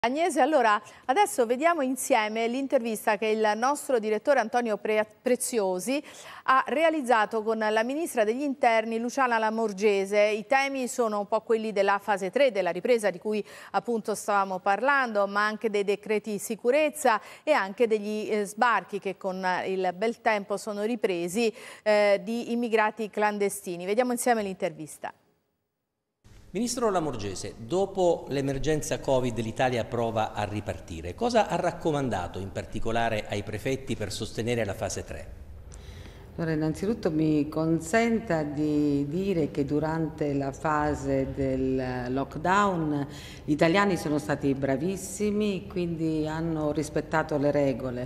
Agnese, allora adesso vediamo insieme l'intervista che il nostro direttore Antonio Preziosi ha realizzato con la ministra degli interni Luciana Lamorgese. I temi sono un po' quelli della fase 3 della ripresa di cui appunto stavamo parlando, ma anche dei decreti sicurezza e anche degli sbarchi che con il bel tempo sono ripresi di immigrati clandestini. Vediamo insieme l'intervista. Ministro Lamorgese, dopo l'emergenza Covid l'Italia prova a ripartire. Cosa ha raccomandato in particolare ai prefetti per sostenere la fase 3? Allora, innanzitutto mi consenta di dire che durante la fase del lockdown gli italiani sono stati bravissimi, quindi hanno rispettato le regole.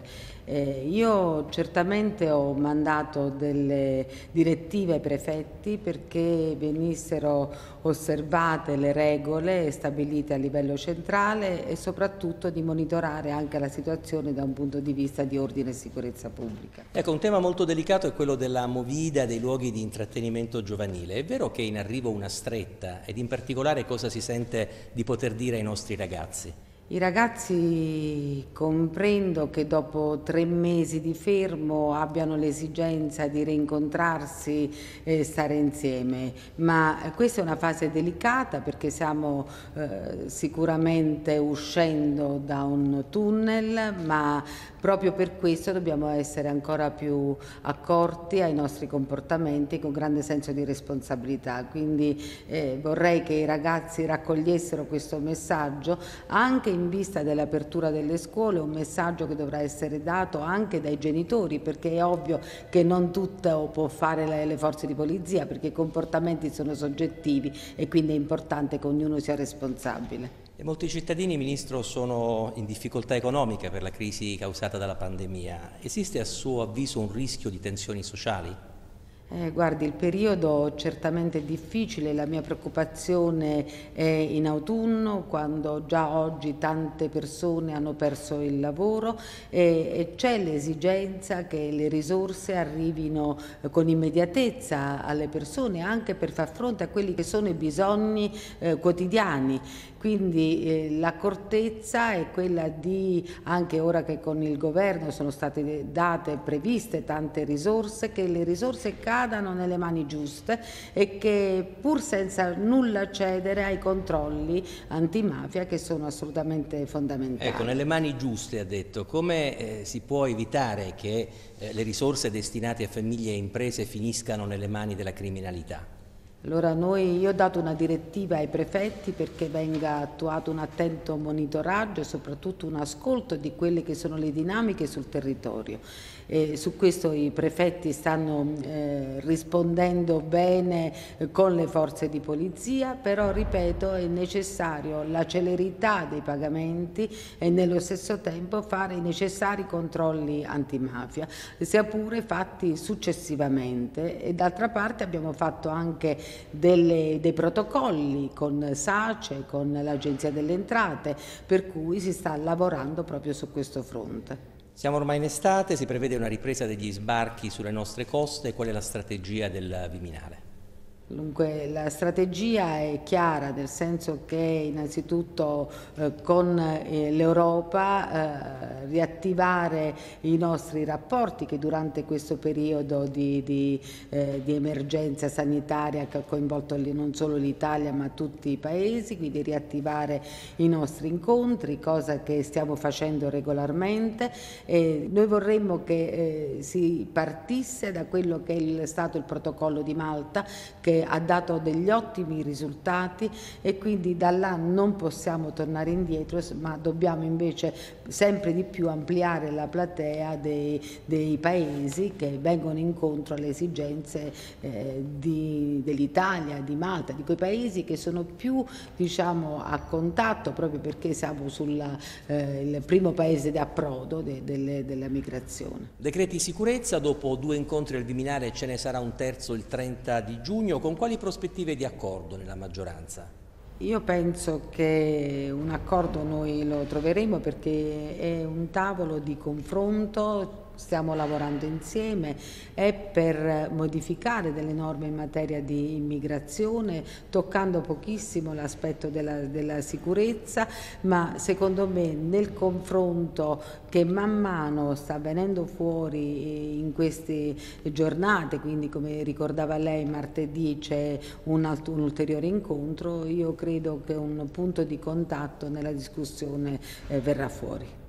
Io certamente ho mandato delle direttive ai prefetti perché venissero osservate le regole stabilite a livello centrale e soprattutto di monitorare anche la situazione da un punto di vista di ordine e sicurezza pubblica. Ecco, un tema molto delicato è quello della movida dei luoghi di intrattenimento giovanile. È vero che è in arrivo una stretta ed in particolare cosa si sente di poter dire ai nostri ragazzi? I ragazzi comprendo che dopo 3 mesi di fermo abbiano l'esigenza di rincontrarsi e stare insieme, ma questa è una fase delicata perché stiamo sicuramente uscendo da un tunnel, ma proprio per questo dobbiamo essere ancora più accorti ai nostri comportamenti con grande senso di responsabilità. Quindi vorrei che i ragazzi raccogliessero questo messaggio anche in vista dell'apertura delle scuole, un messaggio che dovrà essere dato anche dai genitori, perché è ovvio che non tutto può fare le forze di polizia, perché i comportamenti sono soggettivi e quindi è importante che ognuno sia responsabile. E molti cittadini, Ministro, sono in difficoltà economica per la crisi causata dalla pandemia. Esiste a suo avviso un rischio di tensioni sociali? Guardi, il periodo certamente è difficile, la mia preoccupazione è in autunno, quando già oggi tante persone hanno perso il lavoro e c'è l'esigenza che le risorse arrivino con immediatezza alle persone anche per far fronte a quelli che sono i bisogni quotidiani. Quindi l'accortezza è quella di, anche ora che con il governo sono state previste tante risorse, che le risorse cadano nelle mani giuste e che pur senza nulla cedere ai controlli antimafia che sono assolutamente fondamentali. Ecco, nelle mani giuste ha detto, come si può evitare che le risorse destinate a famiglie e imprese finiscano nelle mani della criminalità? Allora io ho dato una direttiva ai prefetti perché venga attuato un attento monitoraggio e soprattutto un ascolto di quelle che sono le dinamiche sul territorio. Su questo i prefetti stanno rispondendo bene con le forze di polizia, però ripeto è necessario la celerità dei pagamenti e nello stesso tempo fare i necessari controlli antimafia, sia pure fatti successivamente, e d'altra parte abbiamo fatto anche dei protocolli con SACE, con l'Agenzia delle Entrate, per cui si sta lavorando proprio su questo fronte. Siamo ormai in estate, si prevede una ripresa degli sbarchi sulle nostre coste. Qual è la strategia del Viminale? Dunque la strategia è chiara, nel senso che innanzitutto con l'Europa riattivare i nostri rapporti che durante questo periodo di emergenza sanitaria che ha coinvolto non solo l'Italia ma tutti i paesi, quindi riattivare i nostri incontri, cosa che stiamo facendo regolarmente. Noi vorremmo che si partisse da quello che è stato il protocollo di Malta, che ha dato degli ottimi risultati, e quindi da là non possiamo tornare indietro, ma dobbiamo invece sempre di più ampliare la platea dei paesi che vengono incontro alle esigenze dell'Italia, di Malta, di quei paesi che sono più, diciamo, a contatto, proprio perché siamo il primo paese di approdo della migrazione. Decreti sicurezza, dopo 2 incontri al Viminale ce ne sarà un terzo il 30 di giugno. Con quali prospettive di accordo nella maggioranza? Io penso che un accordo noi lo troveremo perché è un tavolo di confronto stiamo lavorando insieme, è per modificare delle norme in materia di immigrazione, toccando pochissimo l'aspetto della sicurezza, ma secondo me nel confronto che man mano sta venendo fuori in queste giornate, quindi come ricordava lei martedì c'è un ulteriore incontro, io credo che un punto di contatto nella discussione verrà fuori.